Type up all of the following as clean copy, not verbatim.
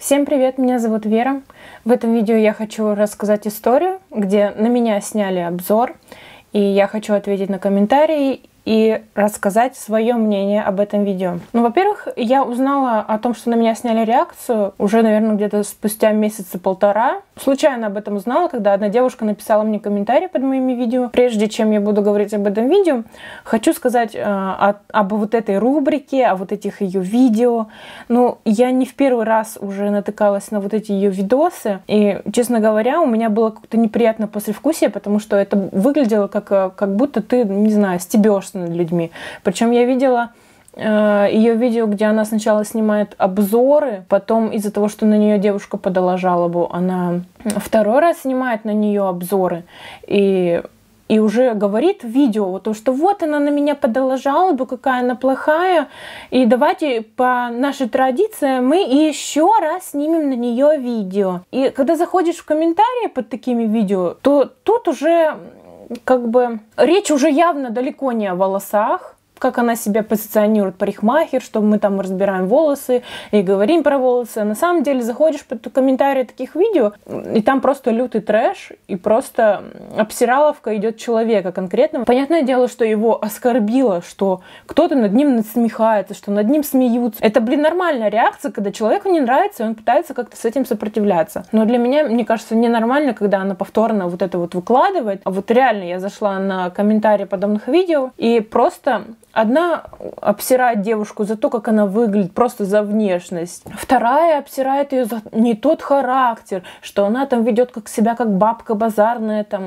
Всем привет, меня зовут Вера. В этом видео я хочу рассказать историю, где на меня сняли обзор, и я хочу ответить на комментарии и рассказать свое мнение об этом видео. Ну, во-первых, я узнала о том, что на меня сняли реакцию уже, наверное, где-то спустя месяца полтора. Случайно об этом узнала, когда одна девушка написала мне комментарий под моими видео. Прежде чем я буду говорить об этом видео, хочу сказать об вот этой рубрике, о вот этих ее видео. Ну, я не в первый раз уже натыкалась на вот эти ее видосы, и, честно говоря, у меня было как-то неприятное послевкусие, потому что это выглядело как будто ты, не знаю, стебешься над людьми. Причем я видела ее видео, где она сначала снимает обзоры, потом из-за того, что на нее девушка подала жалобу, она второй раз снимает на нее обзоры и уже говорит в видео, то, что вот она на меня подала жалобу, какая она плохая, и давайте по нашей традиции мы еще раз снимем на нее видео. И когда заходишь в комментарии под такими видео, то тут уже как бы речь уже явно далеко не о волосах, как она себя позиционирует, парикмахер, что мы там разбираем волосы и говорим про волосы. А на самом деле заходишь под комментарии таких видео, и там просто лютый трэш, и просто обсираловка идет человека конкретно. Понятное дело, что его оскорбило, что кто-то над ним насмехается, что над ним смеются. Это, нормальная реакция, когда человеку не нравится, и он пытается как-то с этим сопротивляться. Но для меня, мне кажется, ненормально, когда она повторно вот это вот выкладывает. А вот реально я зашла на комментарии подобных видео, и просто одна обсирает девушку за то, как она выглядит, просто за внешность. Вторая обсирает ее за не тот характер, что она там ведет себя как бабка базарная, там,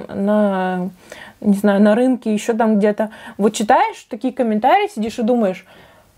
не знаю, на рынке, еще там где-то. Вот читаешь такие комментарии, сидишь и думаешь,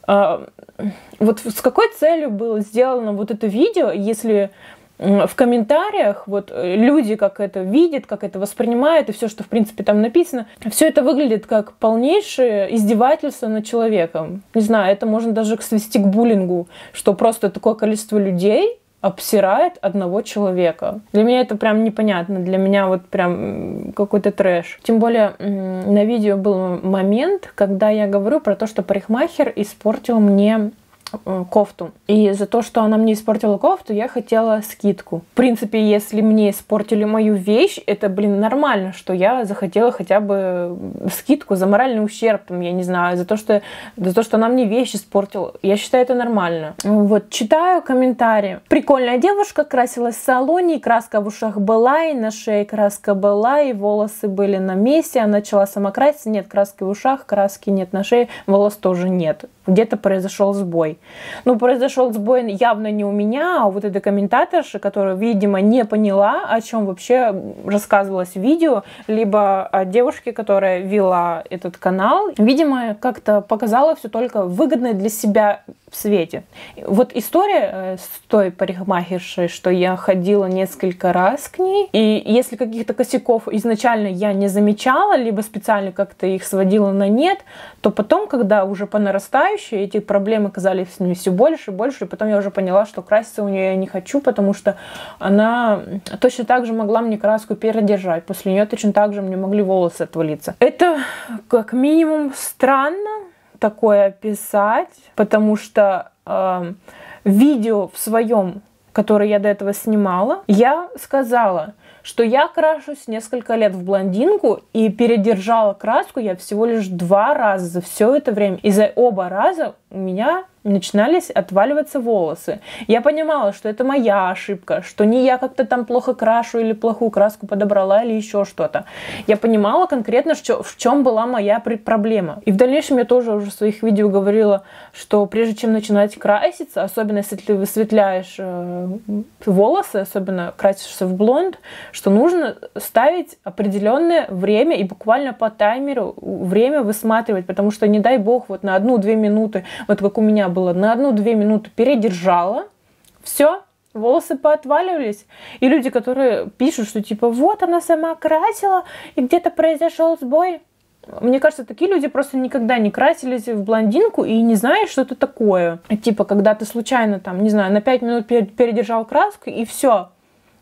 вот с какой целью было сделано вот это видео, если в комментариях вот люди как это видят, как это воспринимают, и все, что в принципе там написано, все это выглядит как полнейшее издевательство над человеком. Не знаю, это можно даже свести к буллингу, что просто такое количество людей обсирает одного человека. Для меня это прям непонятно, для меня вот прям какой-то трэш. Тем более на видео был момент, когда я говорю про то, что парикмахер испортил мне кофту. И за то, что она мне испортила кофту, я хотела скидку. В принципе, если мне испортили мою вещь, это, нормально, что я захотела хотя бы скидку за моральный ущерб, там, я не знаю, за то, что она мне вещь испортила. Я считаю, это нормально. Вот, читаю комментарии. Прикольная девушка, красилась в салоне, и краска в ушах была, и на шее краска была, и волосы были на месте. Она начала сама краситься, нет краски в ушах, краски нет на шее, волос тоже нет. Где-то произошел сбой. Ну, произошел сбой явно не у меня, а у вот этой комментаторши, которая, видимо, не поняла, о чем вообще рассказывалось в видео, либо о девушке, которая вела этот канал. Видимо, как-то показала все только выгодное для себя в свете. Вот история с той парикмахершей, что я ходила несколько раз к ней, и если каких-то косяков изначально я не замечала, либо специально как-то их сводила на нет, то потом, когда уже по нарастающей эти проблемы казались мне все больше и больше, и потом я уже поняла, что краситься у нее я не хочу, потому что она точно так же могла мне краску передержать. После нее точно так же мне могли волосы отвалиться. Это как минимум странно такое описать, потому что видео в своем, которое я до этого снимала, я сказала, что я крашусь несколько лет в блондинку, и передержала краску я всего лишь 2 раза за все это время. И за оба раза у меня начинались отваливаться волосы. Я понимала, что это моя ошибка, что не я как-то там плохо крашу или плохую краску подобрала или еще что-то. Я понимала конкретно, в чем была моя проблема. И в дальнейшем я тоже уже в своих видео говорила, что прежде чем начинать краситься, особенно если ты высветляешь волосы, особенно красишься в блонд, что нужно ставить определенное время и буквально по таймеру время высматривать, потому что, не дай бог, вот на 1-2 минуты, вот как у меня было, на 1-2 минуты передержала, все, волосы поотваливались. И люди, которые пишут, что типа вот она сама красила, и где-то произошел сбой. Мне кажется, такие люди просто никогда не красились в блондинку и не знают, что это такое. Типа, когда ты случайно, там, не знаю, на 5 минут передержал краску, и все.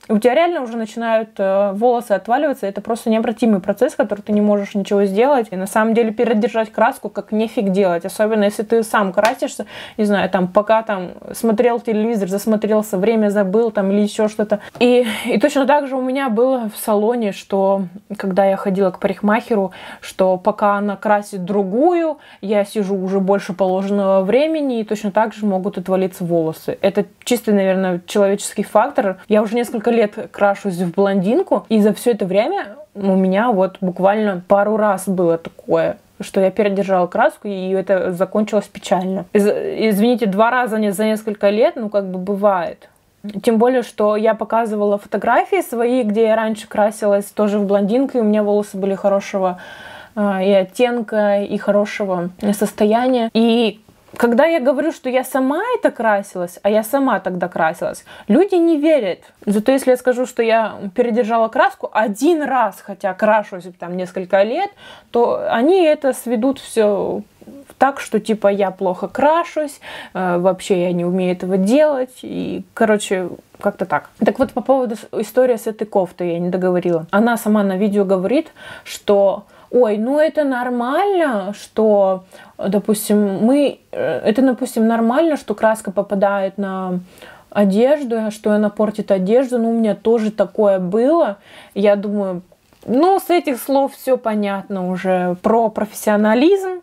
у тебя реально уже начинают волосы отваливаться. Это просто необратимый процесс, который ты не можешь ничего сделать. И на самом деле передержать краску как нефиг делать. Особенно если ты сам красишься, не знаю, там пока там смотрел телевизор, засмотрелся, время забыл там или еще что-то. И точно так же у меня было в салоне, что когда я ходила к парикмахеру, что пока она красит другую, я сижу уже больше положенного времени, и точно так же могут отвалиться волосы. Это чисто, наверное, человеческий фактор. Я уже несколько лет крашусь в блондинку, и за все это время у меня вот буквально пару раз было такое, что я передержала краску, и это закончилось печально. Извините, 2 раза за несколько лет, ну как бы бывает. Тем более, что я показывала фотографии свои, где я раньше красилась тоже в блондинку, и у меня волосы были хорошего и оттенка, и хорошего состояния. И когда я говорю, что я сама это красилась, а я сама тогда красилась, люди не верят. Зато если я скажу, что я передержала краску 1 раз, хотя крашусь там несколько лет, то они это сведут все так, что типа я плохо крашусь, вообще я не умею этого делать, и, короче, как-то так. Так вот, по поводу истории с этой кофтой я не договорила. Она сама на видео говорит, что ой, ну это нормально, что, допустим, нормально, что краска попадает на одежду, что она портит одежду, ну у меня тоже такое было. Я думаю, ну с этих слов все понятно уже про профессионализм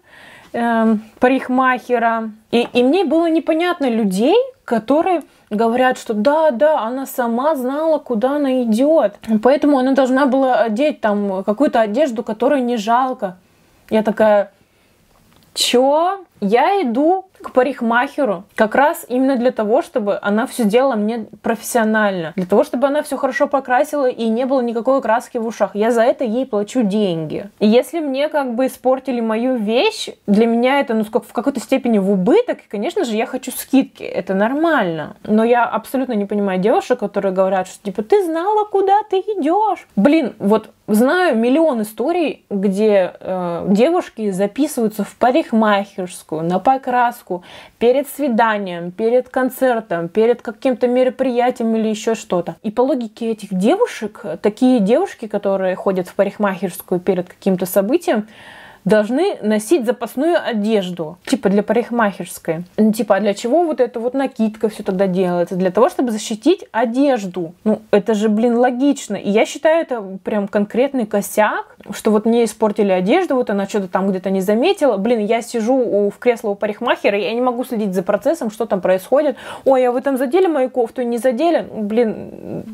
парикмахера. И мне было непонятно людей, которые говорят, что да, она сама знала, куда она идет. Поэтому она должна была одеть там какую-то одежду, которую не жалко. Я такая, чё? Я иду к парикмахеру как раз именно для того, чтобы она все делала мне профессионально. Для того, чтобы она все хорошо покрасила и не было никакой краски в ушах. Я за это ей плачу деньги. И если мне как бы испортили мою вещь, для меня это в какой-то степени в убыток. И, конечно же, я хочу скидки. Это нормально. Но я абсолютно не понимаю девушек, которые говорят, что типа ты знала, куда ты идешь. Блин, вот знаю миллион историй, где девушки записываются в парикмахерскую, на покраску перед свиданием, перед концертом, перед каким-то мероприятием или еще что-то. И по логике этих девушек, такие девушки, которые ходят в парикмахерскую перед каким-то событием, должны носить запасную одежду, типа для парикмахерской. Типа, а для чего вот эта вот накидка все тогда делается? Для того, чтобы защитить одежду. Ну, это же, блин, логично. И я считаю, это прям конкретный косяк, что вот мне испортили одежду, вот она что-то там где-то не заметила. Блин, я сижу в кресле у парикмахера, я не могу следить за процессом, что там происходит. Ой, а вы там задели мою кофту, не задели? Блин,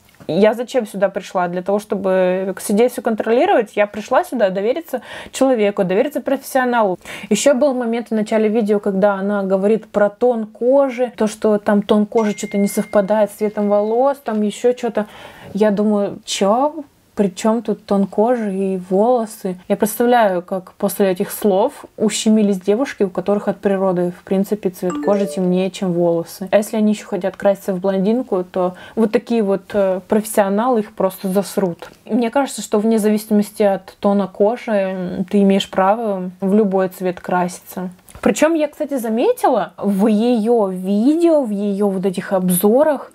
я зачем сюда пришла? Для того, чтобы сидеть все контролировать, я пришла сюда довериться человеку, довериться профессионалу. Еще был момент в начале видео, когда она говорит про тон кожи, то, что там тон кожи что-то не совпадает с цветом волос, там еще что-то. Я думаю, чё? При чем тут тон кожи и волосы? Я представляю, как после этих слов ущемились девушки, у которых от природы, в принципе, цвет кожи темнее, чем волосы. А если они еще хотят краситься в блондинку, то вот такие вот профессионалы их просто засрут. Мне кажется, что вне зависимости от тона кожи ты имеешь право в любой цвет краситься. Причем я, кстати, заметила в ее видео, в ее вот этих обзорах,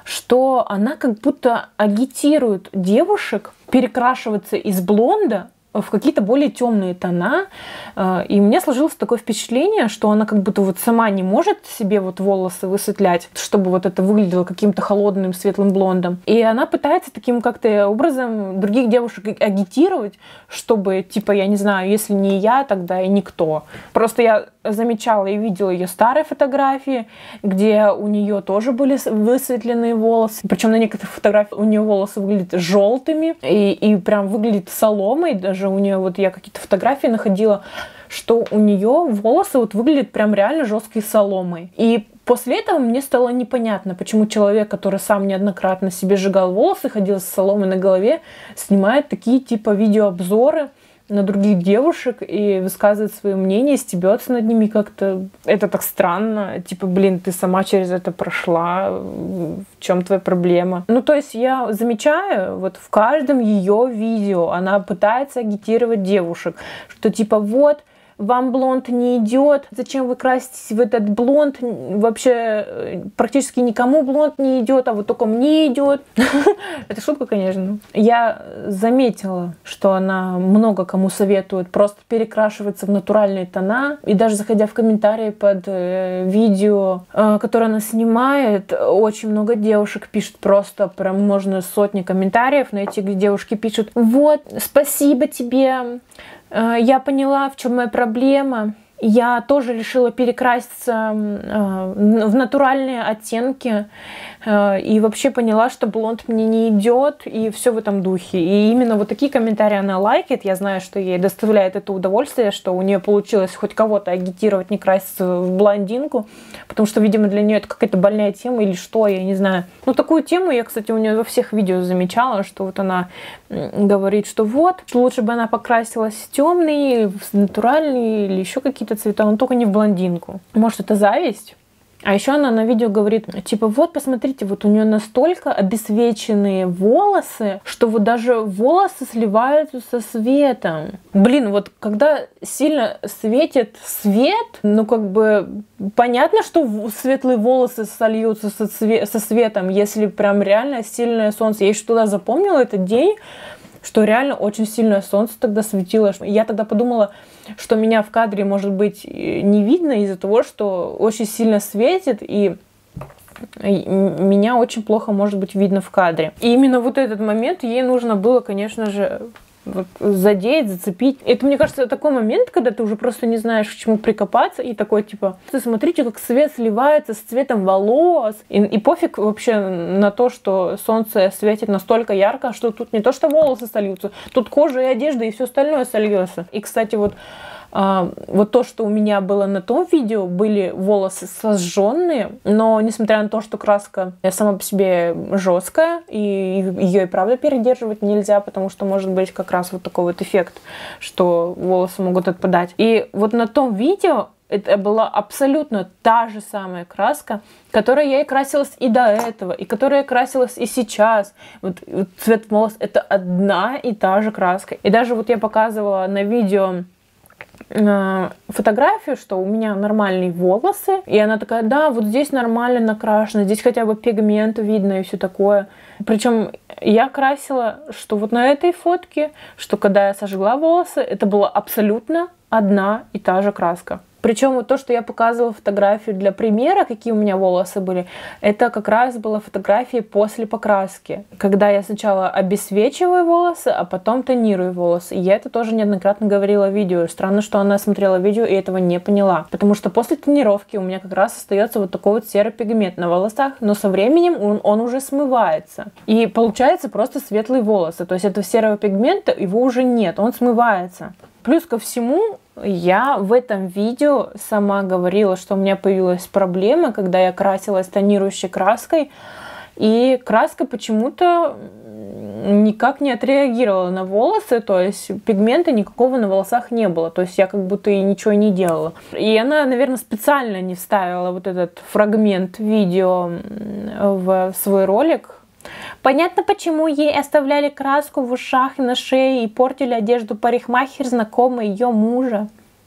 что она как будто агитирует девушек перекрашиваться из блонда в какие-то более темные тона. И у меня сложилось такое впечатление, что она как будто вот сама не может себе вот волосы высветлять, чтобы вот это выглядело каким-то холодным светлым блондом. И она пытается таким как-то образом других девушек агитировать, чтобы, типа, я не знаю, если не я, тогда и никто. Просто я замечала и видела ее старые фотографии, где у нее тоже были высветленные волосы. Причем на некоторых фотографиях у нее волосы выглядят желтыми и прям выглядит соломой. Даже у нее, вот я какие-то фотографии находила, что у нее волосы вот выглядят прям реально жесткой соломой. И после этого мне стало непонятно, почему человек, который сам неоднократно себе сжигал волосы, ходил с соломой на голове, снимает такие типа видеообзоры на других девушек и высказывает свое мнение, стебется над ними как-то. Это так странно. Типа, блин, ты сама через это прошла. В чем твоя проблема? Ну, то есть я замечаю, вот в каждом ее видео она пытается агитировать девушек, что типа вот, вам блонд не идет, зачем вы краситесь в этот блонд, вообще практически никому блонд не идет, а вот только мне идет. Это шутка, конечно. Я заметила, что она много кому советует просто перекрашиваться в натуральные тона, и даже заходя в комментарии под видео, которое она снимает, очень много девушек пишет, просто прям можно сотни комментариев найти, где девушки пишут: вот, спасибо тебе, я поняла, в чем моя проблема. Я тоже решила перекраситься в натуральные оттенки и вообще поняла, что блонд мне не идет, и все в этом духе. И именно вот такие комментарии она лайкает. Я знаю, что ей доставляет это удовольствие, что у нее получилось хоть кого-то агитировать не краситься в блондинку, потому что, видимо, для нее это какая-то больная тема или что, я не знаю. Ну, такую тему я, кстати, у нее во всех видео замечала, что вот она говорит, что вот, лучше бы она покрасилась в темный, в натуральный или еще какие-то цвета, но только не в блондинку. Может, это зависть? А еще она на видео говорит, типа, вот, посмотрите, вот у нее настолько обесцвеченные волосы, что вот даже волосы сливаются со светом. Блин, вот когда сильно светит свет, ну, как бы, понятно, что светлые волосы сольются со светом, если прям реально сильное солнце. Я еще туда запомнила этот день, что реально очень сильное солнце тогда светило. Я тогда подумала, что меня в кадре, может быть, не видно из-за того, что очень сильно светит, и меня очень плохо, может быть, видно в кадре. И именно вот этот момент ей нужно было, конечно же, вот задеть, зацепить. Это, мне кажется, такой момент, когда ты уже просто не знаешь, к чему прикопаться, и такой, типа, смотрите, как свет сливается с цветом волос. И пофиг вообще на то, что солнце светит настолько ярко, что тут не то, что волосы сольются, тут кожа и одежда, и все остальное сольется. И, кстати, вот то, что у меня было на том видео, были волосы сожженные, но несмотря на то, что краска сама по себе жесткая, и ее и правда передерживать нельзя, потому что может быть как раз вот такой вот эффект, что волосы могут отпадать. И вот на том видео это была абсолютно та же самая краска, которой я и красилась и до этого, и которая красилась и сейчас. Вот цвет волос — это одна и та же краска. И даже вот я показывала на видео фотографию, что у меня нормальные волосы, и она такая: да, вот здесь нормально накрашено, здесь хотя бы пигмент видно и все такое. Причем я красила, что вот на этой фотке, что когда я сожгла волосы, это была абсолютно одна и та же краска. Причем вот то, что я показывала фотографию для примера, какие у меня волосы были, это как раз была фотография после покраски, когда я сначала обесцвечиваю волосы, а потом тонирую волосы. И я это тоже неоднократно говорила в видео. Странно, что она смотрела видео и этого не поняла. Потому что после тонировки у меня как раз остается вот такой вот серый пигмент на волосах, но со временем он уже смывается. И получается просто светлые волосы. То есть этого серого пигмента, его уже нет, он смывается. Плюс ко всему, я в этом видео сама говорила, что у меня появилась проблема, когда я красилась тонирующей краской, и краска почему-то никак не отреагировала на волосы, то есть пигмента никакого на волосах не было, то есть я как будто и ничего не делала. И она, наверное, специально не вставила вот этот фрагмент видео в свой ролик. Понятно, почему ей оставляли краску в ушах и на шее и портили одежду парикмахер, знакомый ее мужа.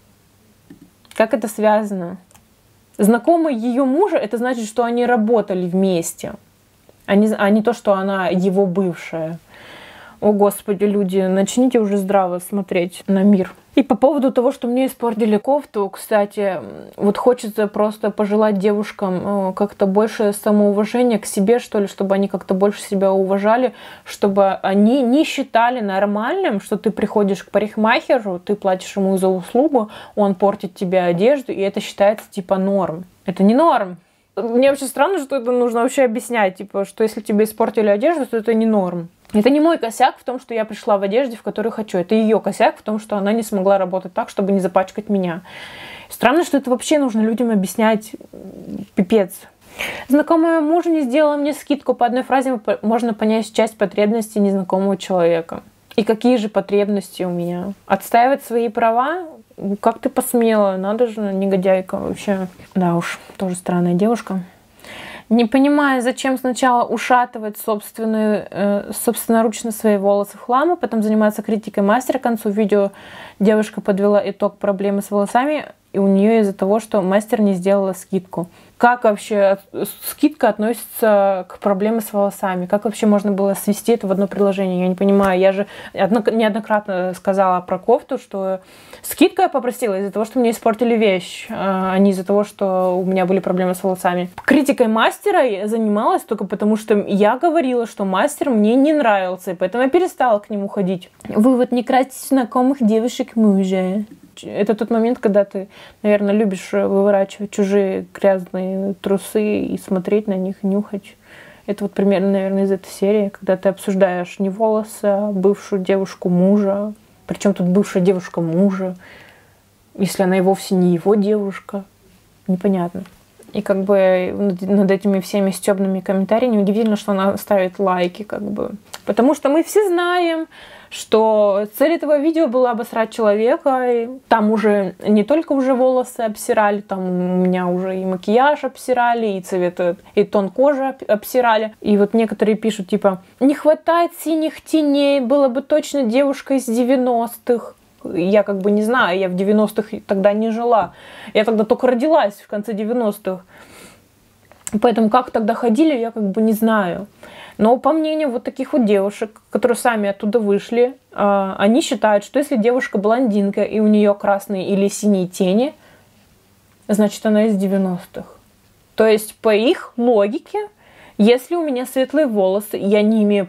Как это связано? Знакомый ее мужа, это значит, что они работали вместе, а не то, что она его бывшая. О, Господи, люди, начните уже здраво смотреть на мир. И по поводу того, что мне испортили кофту, кстати, вот хочется просто пожелать девушкам как-то больше самоуважения к себе, что ли, чтобы они как-то больше себя уважали, чтобы они не считали нормальным, что ты приходишь к парикмахеру, ты платишь ему за услугу, он портит тебе одежду, и это считается типа норм. Это не норм. Мне вообще странно, что это нужно вообще объяснять, типа, что если тебе испортили одежду, то это не норм. Это не мой косяк в том, что я пришла в одежде, в которой хочу. Это ее косяк в том, что она не смогла работать так, чтобы не запачкать меня. Странно, что это вообще нужно людям объяснять. Пипец. Знакомая мужа не сделала мне скидку. По одной фразе можно понять часть потребностей незнакомого человека. И какие же потребности у меня? Отстаивать свои права? Как ты посмела? Надо же, негодяйка вообще. Да уж, тоже странная девушка. Не понимая, зачем сначала ушатывать собственноручно свои волосы в хлам, а потом заниматься критикой мастера. К концу видео девушка подвела итог проблемы с волосами, и у нее из-за того, что мастер не сделала скидку. Как вообще скидка относится к проблеме с волосами? Как вообще можно было свести это в одно приложение? Я не понимаю. Я же неоднократно сказала про кофту, что скидку я попросила из-за того, что мне испортили вещь, а не из-за того, что у меня были проблемы с волосами. Критикой мастера я занималась только потому, что я говорила, что мастер мне не нравился, и поэтому я перестала к нему ходить. Вывод: не красьте знакомых девушек мужа. Это тот момент, когда ты, наверное, любишь выворачивать чужие грязные трусы и смотреть на них, нюхать. Это вот примерно, наверное, из этой серии, когда ты обсуждаешь не волосы, а бывшую девушку мужа. Причем тут бывшая девушка мужа, если она и вовсе не его девушка. Непонятно. И как бы над этими всеми стёбными комментариями неудивительно, что она ставит лайки, как бы. Потому что мы все знаем, что цель этого видео была обосрать человека. И там уже не только уже волосы обсирали, там у меня уже и макияж обсирали, и цвет, и тон кожи обсирали. И вот некоторые пишут, типа, не хватает синих теней, была бы точно девушка из 90-х. Я как бы не знаю, я в 90-х тогда не жила. Я тогда только родилась в конце 90-х. Поэтому как тогда ходили, я как бы не знаю. Но по мнению вот таких вот девушек, которые сами оттуда вышли, они считают, что если девушка блондинка и у нее красные или синие тени, значит она из 90-х. То есть по их логике, если у меня светлые волосы, я не имею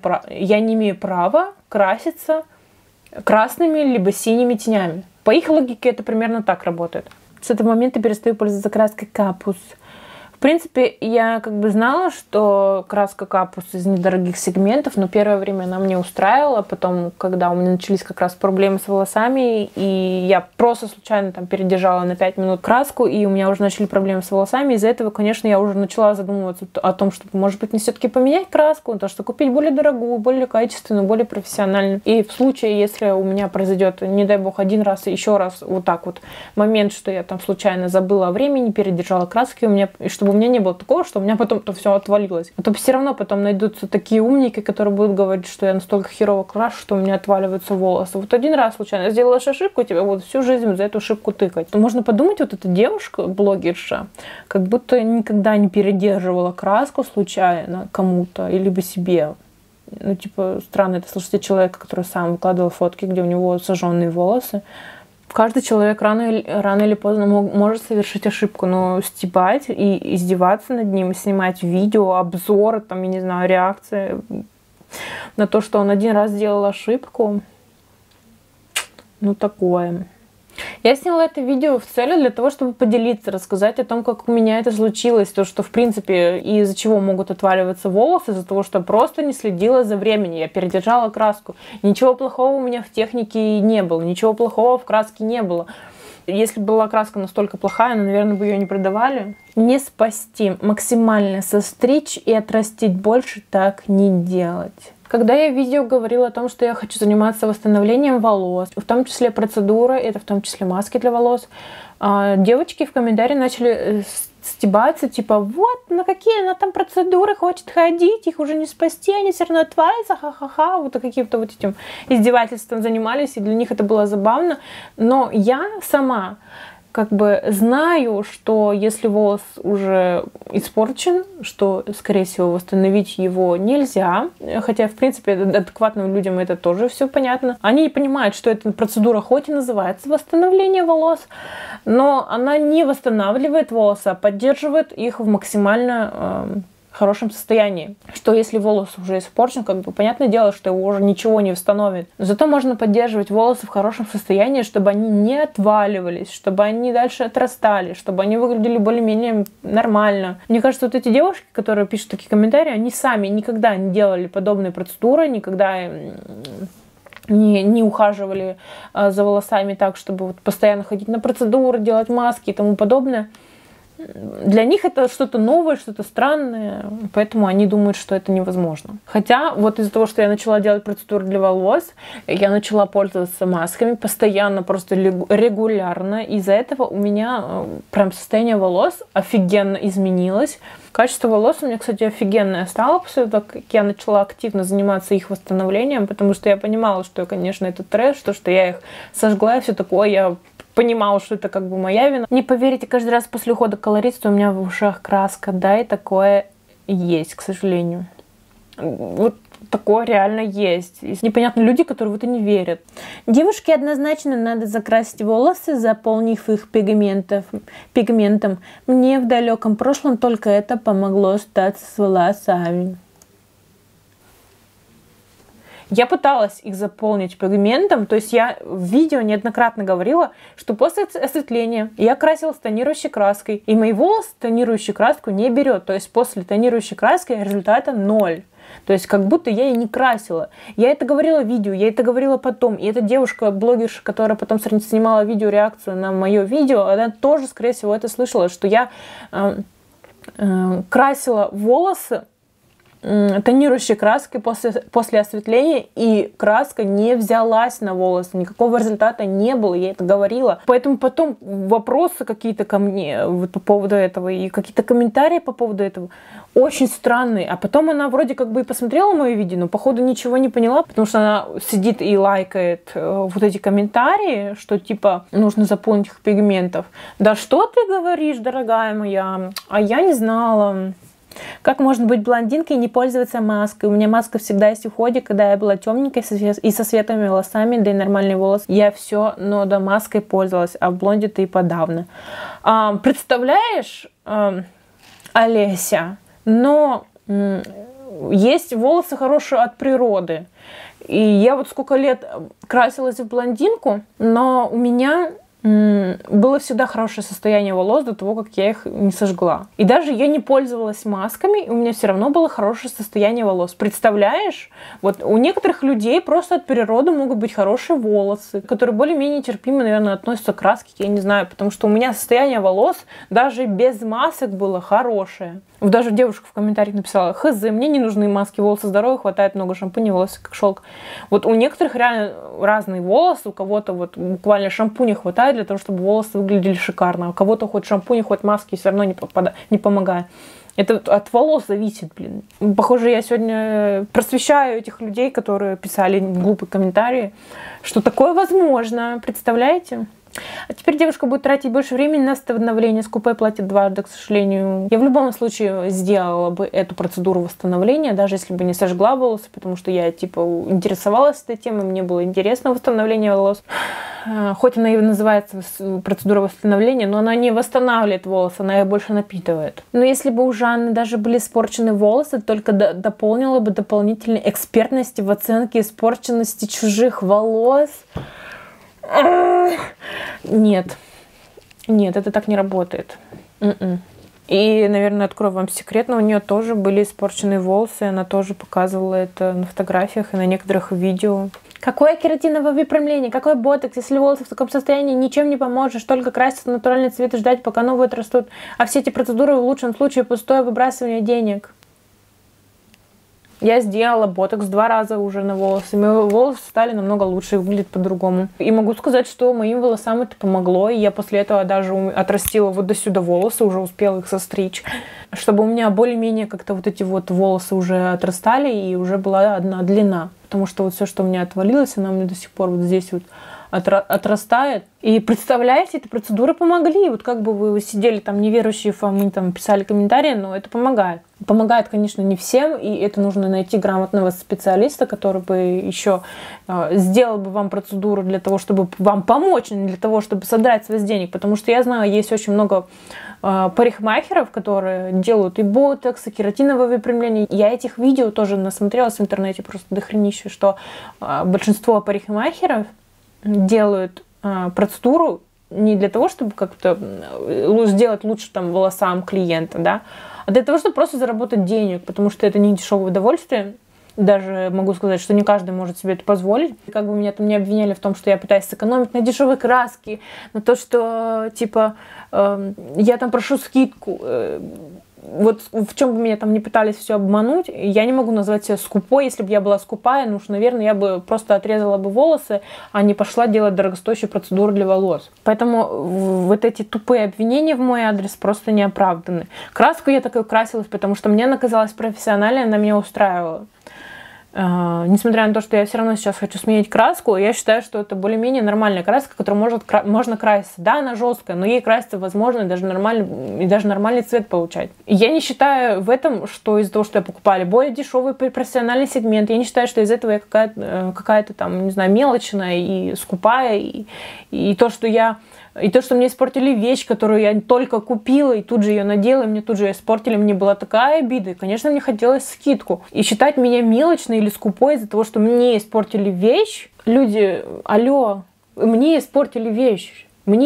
права краситься красными либо синими тенями. По их логике это примерно так работает. С этого момента перестаю пользоваться краской Капус. В принципе, я как бы знала, что краска Капус из недорогих сегментов, но первое время она мне устраивала. Потом, когда у меня начались как раз проблемы с волосами, и я просто случайно там передержала на 5 минут краску, и у меня уже начали проблемы с волосами. Из-за этого, конечно, я уже начала задумываться о том, чтобы, может быть, мне все-таки поменять краску, то что купить более дорогую, более качественную, более профессиональную. И в случае, если у меня произойдет, не дай бог, один раз и еще раз вот так вот момент, что я там случайно забыла о времени, передержала краски, у меня, и чтобы у меня не было такого, что у меня потом-то все отвалилось. А то все равно потом найдутся такие умники, которые будут говорить, что я настолько херово крашу, что у меня отваливаются волосы. Вот один раз случайно сделала ошибку, тебя будут всю жизнь за эту ошибку тыкать. То можно подумать, вот эта девушка, блогерша, как будто никогда не передерживала краску случайно кому-то или бы себе. Ну, типа, странно это слышать от человека, который сам выкладывал фотки, где у него сожженные волосы. Каждый человек рано или поздно может совершить ошибку, но стебать и издеваться над ним, снимать видео, обзоры, там, я не знаю, реакции на то, что он один раз сделал ошибку, ну, такое. Я сняла это видео в цели для того, чтобы поделиться, рассказать о том, как у меня это случилось, то, что, в принципе, из-за чего могут отваливаться волосы, из-за того, что просто не следила за временем, я передержала краску. Ничего плохого у меня в технике не было, ничего плохого в краске не было. Если бы была краска настолько плохая, наверное, бы ее не продавали. Не спасти, максимально состричь и отрастить больше, так не делать. Когда я в видео говорила о том, что я хочу заниматься восстановлением волос, в том числе процедуры, это в том числе маски для волос, девочки в комментарии начали стебаться, типа, вот, на какие она там процедуры хочет ходить, их уже не спасти, они все равно отвалятся, ха-ха-ха, вот каким-то вот этим издевательством занимались, и для них это было забавно. Но я сама как бы знаю, что если волос уже испорчен, что, скорее всего, восстановить его нельзя, хотя, в принципе, адекватным людям это тоже все понятно. Они понимают, что эта процедура хоть и называется восстановление волос, но она не восстанавливает волосы, а поддерживает их в максимально хорошем состоянии. Что если волос уже испорчен, как бы понятное дело, что его уже ничего не восстановит. Но зато можно поддерживать волосы в хорошем состоянии, чтобы они не отваливались, чтобы они дальше отрастали, чтобы они выглядели более-менее нормально. Мне кажется, вот эти девушки, которые пишут такие комментарии, они сами никогда не делали подобные процедуры, никогда не ухаживали за волосами так, чтобы вот постоянно ходить на процедуры, делать маски и тому подобное. Для них это что-то новое, что-то странное, поэтому они думают, что это невозможно. Хотя вот из-за того, что я начала делать процедуры для волос, я начала пользоваться масками постоянно, просто регулярно. Из-за этого у меня прям состояние волос офигенно изменилось. Качество волос у меня, кстати, офигенное стало после того, как я начала активно заниматься их восстановлением, потому что я понимала, что, конечно, это трэш, что я их сожгла и все такое. Я понимала, что это как бы моя вина. Не поверите, каждый раз после ухода к колористу у меня в ушах краска. Да, и такое есть, к сожалению. Вот такое реально есть. Есть непонятные люди, которые в это не верят. Девушке однозначно надо закрасить волосы, заполнив их пигментом. Мне в далеком прошлом только это помогло остаться с волосами. Я пыталась их заполнить пигментом, то есть я в видео неоднократно говорила, что после осветления я красила тонирующей краской, и мои волосы тонирующую краску не берет, то есть после тонирующей краски результата 0. То есть как будто я и не красила. Я это говорила в видео, я это говорила потом. И эта девушка, блогерша, которая потом снимала видеореакцию на мое видео, она тоже, скорее всего, это слышала, что я красила волосы тонирующей краской после осветления, и краска не взялась на волосы, никакого результата не было, я это говорила. Поэтому потом вопросы какие-то ко мне вот по поводу этого и какие-то комментарии по поводу этого очень странные. А потом она вроде как бы и посмотрела мое видео, но походу ничего не поняла, потому что она сидит и лайкает вот эти комментарии, что типа нужно заполнить их пигментов. Да что ты говоришь, дорогая моя? А я не знала. Как можно быть блондинкой и не пользоваться маской? У меня маска всегда есть в уходе, когда я была темненькой и со светлыми волосами, да и нормальные волосы. Я все, но да, маской пользовалась, а в блонде-то и подавно. Представляешь, Олеся, но есть волосы хорошие от природы. И я вот сколько лет красилась в блондинку, но у меня было всегда хорошее состояние волос до того, как я их не сожгла. И даже я не пользовалась масками, и у меня все равно было хорошее состояние волос. Представляешь? Вот у некоторых людей просто от природы могут быть хорошие волосы, которые более-менее терпимо, наверное, относятся к краске, я не знаю, потому что у меня состояние волос даже без масок было хорошее. Даже девушка в комментариях написала: хз, мне не нужны маски, волосы здоровые, хватает много шампуней, волосы как шелк. Вот у некоторых реально разные волосы, у кого-то вот буквально шампуня хватает для того, чтобы волосы выглядели шикарно, а у кого-то хоть шампуни, хоть маски все равно не помогает. Это от волос зависит, блин. Похоже, я сегодня просвещаю этих людей, которые писали глупые комментарии, что такое возможно, представляете? А теперь девушка будет тратить больше времени на восстановление. Скупое платье дважды, к сожалению. Я в любом случае сделала бы эту процедуру восстановления, даже если бы не сожгла волосы, потому что я типа интересовалась этой темой, мне было интересно восстановление волос. Хоть она и называется процедура восстановления, но она не восстанавливает волосы, она их больше напитывает. Но если бы у Жанны даже были испорчены волосы, только дополнила бы дополнительной экспертности в оценке испорченности чужих волос. Нет, это так не работает. И, наверное, открою вам секрет, но у нее тоже были испорченные волосы, она тоже показывала это на фотографиях и на некоторых видео. Какое кератиновое выпрямление, какой ботокс, если волосы в таком состоянии, ничем не поможешь, только краситься в натуральный цвет и ждать, пока новые отрастут. А все эти процедуры в лучшем случае пустое выбрасывание денег. Я сделала ботокс 2 раза уже на волосы. Мои волосы стали намного лучше, выглядят по-другому. И могу сказать, что моим волосам это помогло. И я после этого даже отрастила вот до сюда волосы, уже успела их состричь. Чтобы у меня более-менее как-то вот эти вот волосы уже отрастали и уже была одна длина. Потому что вот все, что у меня отвалилось, она у меня до сих пор вот здесь вот отрастает. И представляете, эти процедуры помогли. Вот как бы вы сидели там неверующие, мы там писали комментарии, но это помогает. Помогает, конечно, не всем, и это нужно найти грамотного специалиста, который бы еще сделал бы вам процедуру для того, чтобы вам помочь, не для того, чтобы содрать с вас денег. Потому что я знаю, есть очень много парикмахеров, которые делают и ботокс, и кератиновое выпрямление. Я этих видео тоже насмотрелась в интернете просто дохренище, что большинство парикмахеров делают процедуру не для того, чтобы как-то сделать лучше там волосам клиента, да, а для того, чтобы просто заработать денег, потому что это не дешевое удовольствие. Даже могу сказать, что не каждый может себе это позволить. Как бы меня там не обвиняли в том, что я пытаюсь сэкономить на дешевой краске, на то, что, типа, я там прошу скидку. Вот в чем бы меня там не пытались все обмануть, я не могу назвать себя скупой. Если бы я была скупая, ну уж, наверное, я бы просто отрезала бы волосы, а не пошла делать дорогостоящую процедуру для волос. Поэтому вот эти тупые обвинения в мой адрес просто не оправданы. Краску я так и красилась, потому что мне она казалась профессиональной, она меня устраивала. Несмотря на то, что я все равно сейчас хочу сменить краску, я считаю, что это более-менее нормальная краска, которую можно краситься. Да, она жесткая, но ей краситься возможно и даже нормальный цвет получать. И я не считаю в этом, что из-за того, что я покупали более дешевый профессиональный сегмент, я не считаю, что из этого я какая-то там, не знаю, мелочная и скупая, и то, что мне испортили вещь, которую я только купила, и тут же ее надела, и мне тут же ее испортили, мне была такая обида. И, конечно, мне хотелось скидку. И считать меня мелочной или скупой из-за того, что мне испортили вещь. Люди, алло, мне испортили вещь.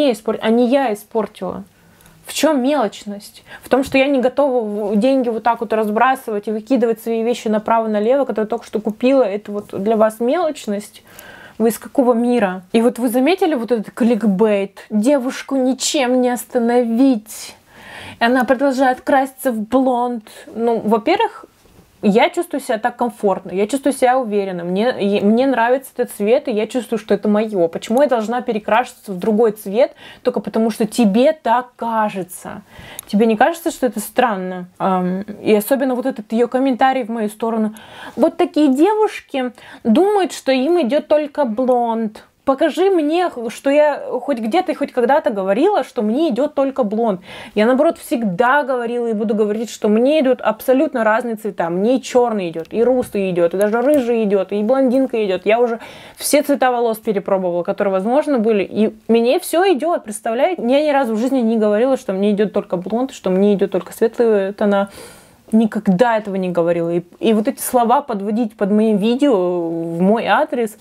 А не я испортила. В чем мелочность? В том, что я не готова деньги вот так вот разбрасывать и выкидывать свои вещи направо-налево, которые только что купила. Это вот для вас мелочность? Вы из какого мира? И вот вы заметили вот этот кликбейт? Девушку ничем не остановить. И она продолжает краситься в блонд. Ну, во-первых, я чувствую себя так комфортно, я чувствую себя уверенно, мне нравится этот цвет, и я чувствую, что это мое. Почему я должна перекрашиваться в другой цвет только потому, что тебе так кажется? Тебе не кажется, что это странно? И особенно вот этот ее комментарий в мою сторону. Вот такие девушки думают, что им идет только блонд. Покажи мне, что я хоть где-то и хоть когда-то говорила, что мне идет только блонд. Я, наоборот, всегда говорила и буду говорить, что мне идут абсолютно разные цвета. Мне и черный идет, и русый идет, и даже рыжий идет, и блондинка идет. Я уже все цвета волос перепробовала, которые возможно были, и мне все идет, представляете? Я ни разу в жизни не говорила, что мне идет только блонд, что мне идет только светлые тона. Никогда этого не говорила. И вот эти слова подводить под моим видео в мой адрес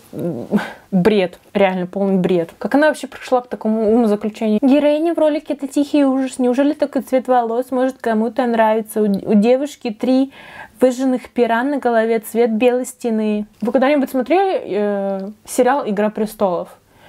— бред. Реально полный бред. Как она вообще пришла к такому умозаключению? Героиня в ролике — это тихий ужас. Неужели такой цвет волос может кому-то нравиться? У девушки 3 выжженных пера на голове, цвет белой стены. Вы когда-нибудь смотрели сериал «Игра престолов»?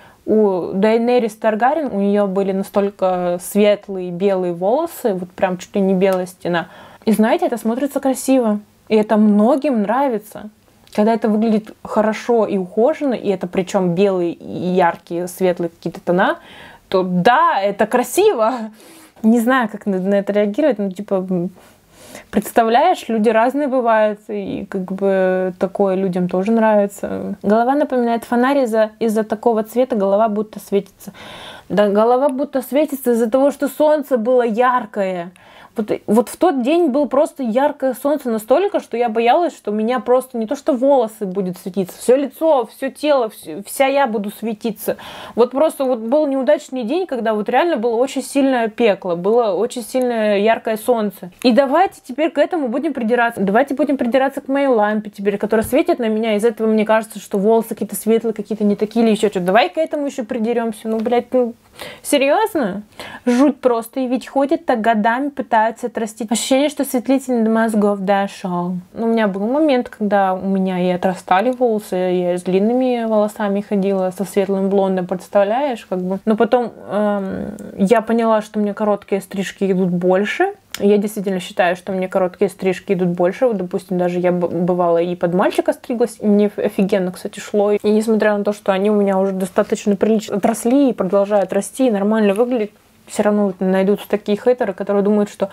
У Дейенерис Таргариен, у нее были настолько светлые белые волосы, вот прям чуть ли не белая стена. И знаете, это смотрится красиво. И это многим нравится. Когда это выглядит хорошо и ухоженно, и это причем белые и яркие, светлые какие-то тона, то да, это красиво. Не знаю, как на это реагировать. Ну, типа, представляешь, люди разные бывают, и как бы такое людям тоже нравится. Голова напоминает фонарь, из-за такого цвета голова будто светится. Да, голова будто светится из-за того, что солнце было яркое. Вот в тот день было просто яркое солнце настолько, что я боялась, что у меня просто не то что волосы будет светиться, все лицо, все тело, вся я буду светиться. Вот просто вот был неудачный день, когда вот реально было очень сильное пекло, было очень сильное яркое солнце. И давайте теперь к этому будем придираться. Давайте будем придираться к моей лампе теперь, которая светит на меня. Из этого мне кажется, что волосы какие-то светлые, какие-то не такие или еще что-то. Давай к этому еще придеремся. Ну, блядь, серьезно? Жуть просто. И ведь ходит так годами, пытается отрастить. Ощущение, что светлитель до мозгов дошел. У меня был момент, когда у меня и отрастали волосы, я с длинными волосами ходила, со светлым блондом, представляешь, как бы. Но потом я поняла, что мне короткие стрижки идут больше. Я действительно считаю, что мне короткие стрижки идут больше. Вот, допустим, даже я бывала и под мальчика стриглась, и мне офигенно, кстати, шло. И несмотря на то, что они у меня уже достаточно прилично отросли и продолжают расти, и нормально выглядят, все равно найдутся такие хейтеры, которые думают, что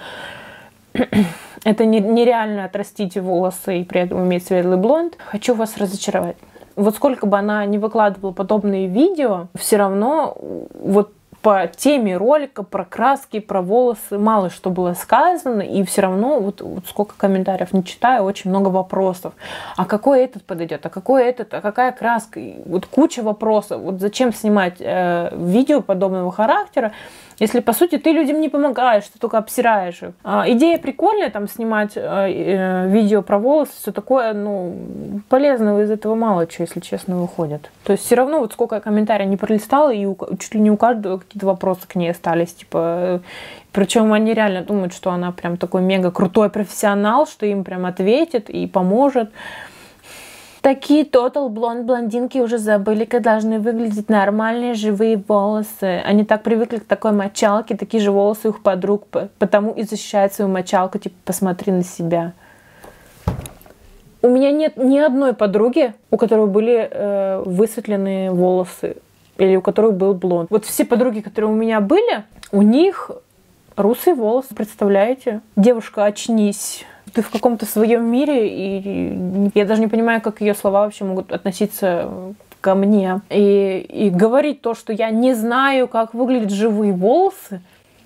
это нереально отрастить волосы и при этом иметь светлый блонд. Хочу вас разочаровать. Вот сколько бы она ни выкладывала подобные видео, все равно вот по теме ролика, про краски, про волосы мало что было сказано, и все равно вот сколько комментариев не читаю, очень много вопросов. А какой этот подойдет? А какой этот? А какая краска? И вот куча вопросов. Вот зачем снимать видео подобного характера, если, по сути, ты людям не помогаешь, ты только обсираешь их. Идея прикольная, там, снимать видео про волосы, все такое, ну, полезного из этого мало чего, если честно, выходит. То есть все равно, вот сколько я комментариев не пролистала, и чуть ли не у каждого какие-то вопросы к ней остались, типа... Причем они реально думают, что она прям такой мега крутой профессионал, что им прям ответит и поможет. Такие Total Blonde блондинки уже забыли, как должны выглядеть нормальные живые волосы. Они так привыкли к такой мочалке, такие же волосы у их подруг, потому и защищают свою мочалку, типа, посмотри на себя. У меня нет ни одной подруги, у которой были высветленные волосы, или у которых был блонд. Вот все подруги, которые у меня были, у них русые волосы, представляете? Девушка, очнись. Ты в каком-то своем мире, и я даже не понимаю, как ее слова вообще могут относиться ко мне. И говорить то, что я не знаю, как выглядят живые волосы.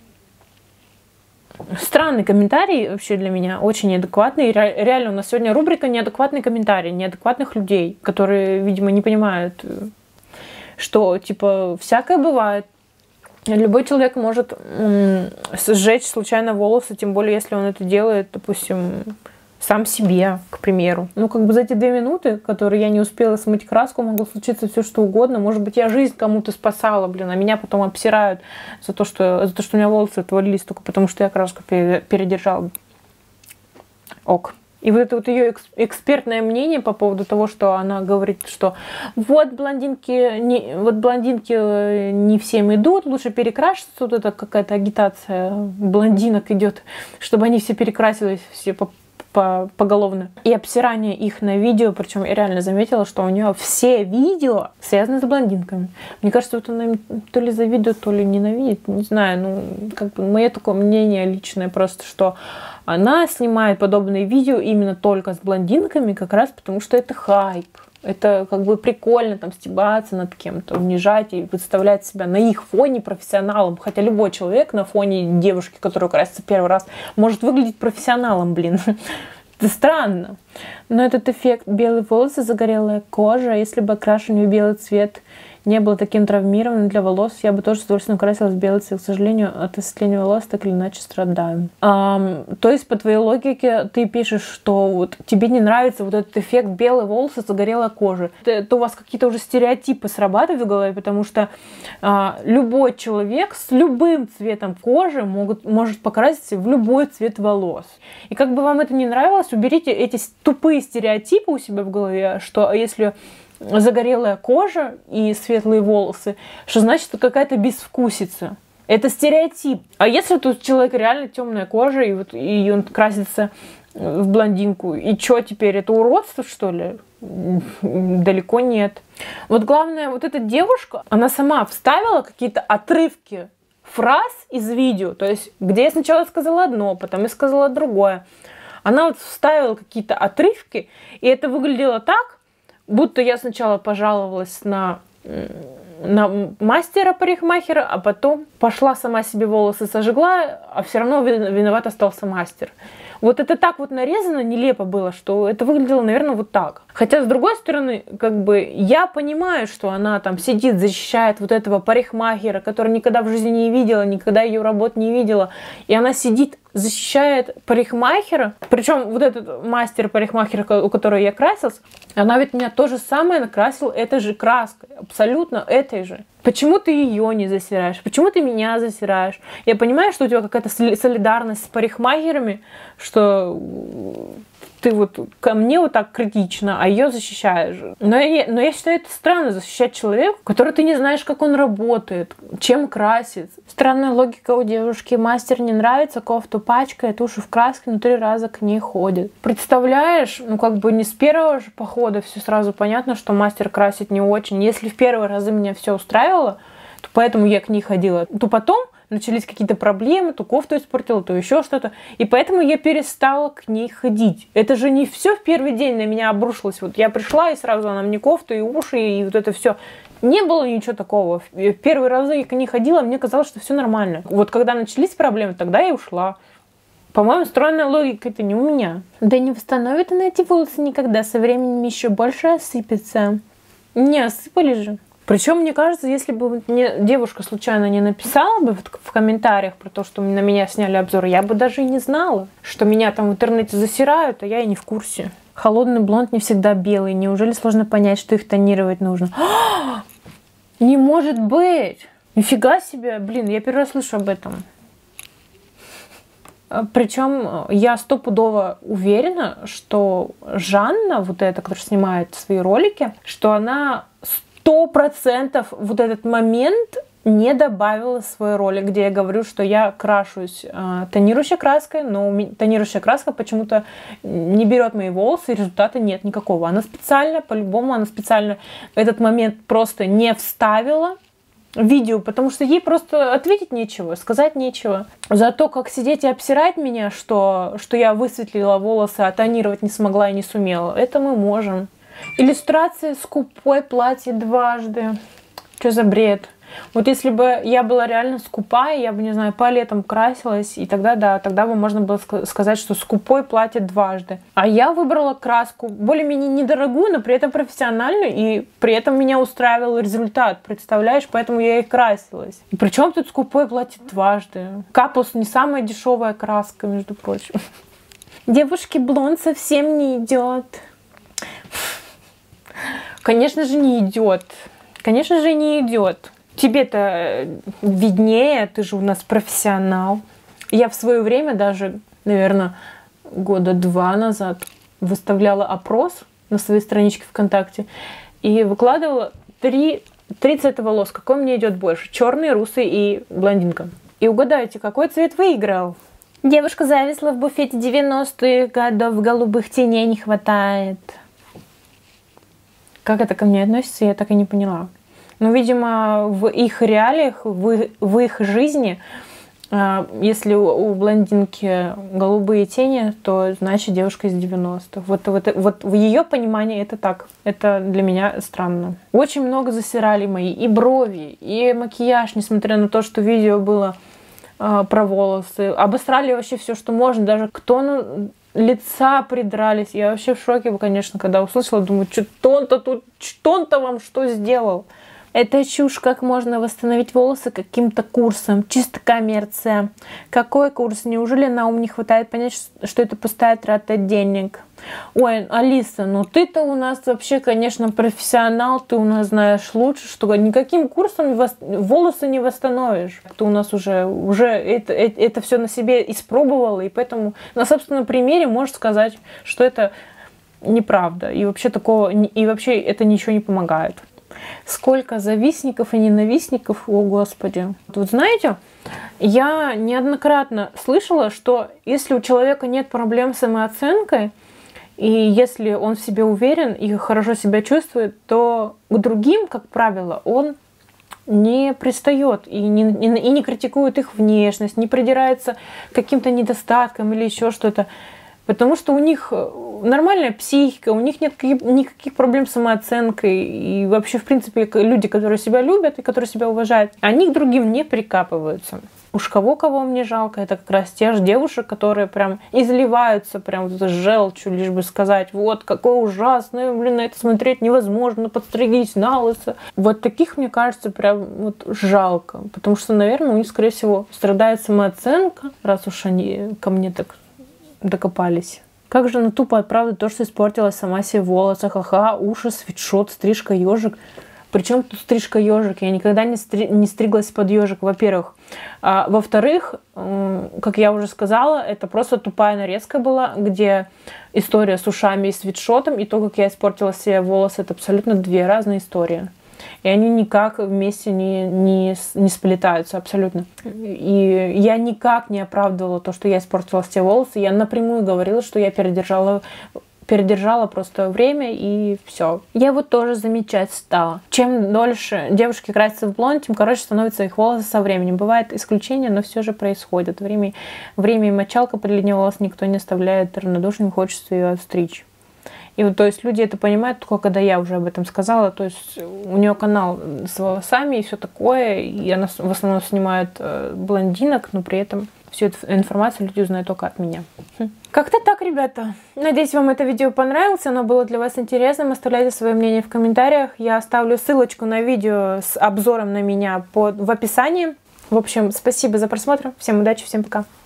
Странный комментарий вообще для меня, очень неадекватный. Реально, у нас сегодня рубрика «Неадекватные комментарии», неадекватных людей, которые, видимо, не понимают, что, типа, всякое бывает. Любой человек может сжечь случайно волосы, тем более, если он это делает, допустим, сам себе, к примеру. Ну, как бы за эти 2 минуты, которые я не успела смыть краску, могло случиться все что угодно. Может быть, я жизнь кому-то спасала, блин, а меня потом обсирают за то, что у меня волосы отвалились только потому, что я краску передержала. Ок. И вот это вот ее экспертное мнение по поводу того, что она говорит, что вот блондинки не всем идут, лучше перекраситься. Вот это какая-то агитация блондинок идет, чтобы они все перекрасились, все поголовно. И обсирание их на видео, причем я реально заметила, что у нее все видео связаны с блондинками. Мне кажется, вот она им то ли завидует, то ли ненавидит, не знаю, ну, как бы мое такое мнение личное просто, что она снимает подобные видео именно только с блондинками, как раз потому что это хайп. Это как бы прикольно там стебаться над кем-то, унижать и выставлять себя на их фоне профессионалом. Хотя любой человек на фоне девушки, которая красится первый раз, может выглядеть профессионалом, блин. Это странно. Но этот эффект белые волосы, загорелая кожа, если бы окрашивание в белый цвет не было таким травмированным для волос, я бы тоже с удовольствием красилась в белый цвет. К сожалению, от осветления волос так или иначе страдаю. То есть, по твоей логике, ты пишешь, что вот тебе не нравится вот этот эффект белые волосы, загорелая кожа. Это у вас какие-то уже стереотипы срабатывают в голове, потому что любой человек с любым цветом кожи может покраситься в любой цвет волос. И как бы вам это не нравилось, уберите эти тупые стереотипы у себя в голове, что если загорелая кожа и светлые волосы, что значит какая-то безвкусица. Это стереотип. А если тут человек реально темная кожа, и он красится в блондинку, и что теперь? Это уродство, что ли? Далеко нет. Вот главное, вот эта девушка, она сама вставила какие-то отрывки фраз из видео, то есть где я сначала сказала одно, потом я сказала другое. Она вот вставила какие-то отрывки, и это выглядело так, будто я сначала пожаловалась на мастера-парикмахера, а потом пошла сама себе волосы сожгла, а все равно виноват остался мастер. Вот это так вот нарезано, нелепо было, что это выглядело, наверное, вот так. Хотя, с другой стороны, как бы я понимаю, что она там сидит, защищает вот этого парикмахера, который никогда в жизни не видела, никогда ее работ не видела. И она сидит, защищает парикмахера. Причем вот этот мастер-парикмахер, у которой я красилась, она ведь меня то же самое накрасила этой же краской. Абсолютно этой же. Почему ты ее не засираешь? Почему ты меня засираешь? Я понимаю, что у тебя какая-то солидарность с парикмахерами, что ты вот ко мне вот так критично, а ее защищаешь. Но я считаю, это странно защищать человека, который ты не знаешь, как он работает, чем красит. Странная логика у девушки. Мастер не нравится, кофту пачкает, уши в краске, но 3 раза к ней ходит. Представляешь, ну как бы не с первого же похода все сразу понятно, что мастер красит не очень. Если в первые разы меня все устраивало, то поэтому я к ней ходила. То потом начались какие-то проблемы, то кофту испортила, то еще что-то. И поэтому я перестала к ней ходить. Это же не все в первый день на меня обрушилось. Вот я пришла, и сразу она мне кофту, и уши, и вот это все. Не было ничего такого. В первые разы я к ней ходила, мне казалось, что все нормально. Вот когда начались проблемы, тогда я ушла. По-моему, стройная логика это не у меня. Да не восстановит она эти волосы никогда. Со временем еще больше осыпется. Не осыпали же. Причем, мне кажется, если бы мне девушка случайно не написала бы в комментариях про то, что на меня сняли обзор, я бы даже и не знала, что меня там в интернете засирают, а я и не в курсе. Холодный блонд не всегда белый. Неужели сложно понять, что их тонировать нужно? Не может быть! Нифига себе! Блин, я первый раз слышу об этом. Причем я стопудово уверена, что Жанна, вот эта, которая снимает свои ролики, что она 100% вот этот момент не добавила в свой ролик, где я говорю, что я крашусь тонирующей краской, но тонирующая краска почему-то не берет мои волосы, и результата нет никакого. Она специально, по-любому, она специально этот момент просто не вставила в видео, потому что ей просто ответить нечего, сказать нечего. Зато как сидеть и обсирать меня, что я высветлила волосы, а тонировать не смогла и не сумела, это мы можем. Иллюстрация скупой платье дважды. Что за бред? Вот если бы я была реально скупая, я бы, не знаю, палетом красилась, и тогда, да, тогда бы можно было сказать, что скупой платье дважды. А я выбрала краску более-менее недорогую, но при этом профессиональную, и при этом меня устраивал результат, представляешь? Поэтому я и красилась. И причем тут скупое платье дважды? Капус не самая дешевая краска, между прочим. Девушке блонд совсем не идет. Конечно же, не идет. Конечно же, не идет. Тебе-то виднее, ты же у нас профессионал. Я в свое время, даже, наверное, года 2 назад, выставляла опрос на своей страничке ВКонтакте и выкладывала 3 цвета волос. Какой мне идет больше? Черный, русый и блондинка. И угадайте, какой цвет выиграл? Девушка зависла в буфете 90-х годов, голубых теней не хватает. Как это ко мне относится, я так и не поняла. Но, видимо, в их реалиях, в их жизни, если у блондинки голубые тени, то значит девушка из 90-х. Вот в ее понимании это так. Это для меня странно. Очень много засирали мои и брови, и макияж, несмотря на то, что видео было про волосы. Обосрали вообще все, что можно. Даже к тону лица придрались. Я вообще в шоке, конечно, когда услышала. Думаю, что он-то вам что сделал? Это чушь, как можно восстановить волосы каким-то курсом. Чисто коммерция. Какой курс? Неужели на ум не хватает понять, что это пустая трата денег? Ой, Алиса, ну ты-то у нас вообще, конечно, профессионал. Ты у нас знаешь лучше, что никаким курсом волосы не восстановишь. Ты у нас уже это все на себе испробовала, и поэтому на собственном примере можешь сказать, что это неправда. И вообще это ничего не помогает. Сколько завистников и ненавистников, о господи. Вот знаете, я неоднократно слышала, что если у человека нет проблем с самооценкой, и если он в себе уверен и хорошо себя чувствует, то к другим, как правило, он не пристает и не критикует их внешность, не придирается к каким-то недостаткам или еще что-то. Потому что у них нормальная психика, у них нет никаких проблем с самооценкой. И вообще, в принципе, люди, которые себя любят и которые себя уважают, они к другим не прикапываются. Уж кого мне жалко, это как раз те же девушек, которые прям изливаются прям вот желчью, лишь бы сказать, вот, какое ужасное, на это смотреть невозможно, подстригись на лысо. Вот таких, мне кажется, прям вот жалко. Потому что, наверное, у них, скорее всего, страдает самооценка, раз уж они ко мне так докопались. Как же тупо отправить то, что испортила сама себе волосы, ха-ха, уши, свитшот, стрижка, ежик. Причем тут стрижка ежик? Я никогда не стриглась под ежик, во-первых. Во-вторых, как я уже сказала, это просто тупая нарезка была, где история с ушами и свитшотом, и то, как я испортила себе волосы, это абсолютно две разные истории. И они никак вместе не сплетаются абсолютно. И я никак не оправдывала то, что я испортила все волосы. Я напрямую говорила, что я передержала просто время, и все. Я вот тоже замечать стала. Чем дольше девушки красятся в блонд, тем короче становятся их волосы со временем. Бывает исключение, но все же происходит. Время и мочалка под длине волос никто не оставляет равнодушным, хочется ее отстричь. И вот, то есть люди это понимают только когда я уже об этом сказала. То есть у нее канал с волосами и все такое. И она в основном снимает блондинок, но при этом всю эту информацию люди узнают только от меня. Как-то так, ребята. Надеюсь, вам это видео понравилось. Оно было для вас интересным. Оставляйте свое мнение в комментариях. Я оставлю ссылочку на видео с обзором на меня в описании. В общем, спасибо за просмотр. Всем удачи, всем пока.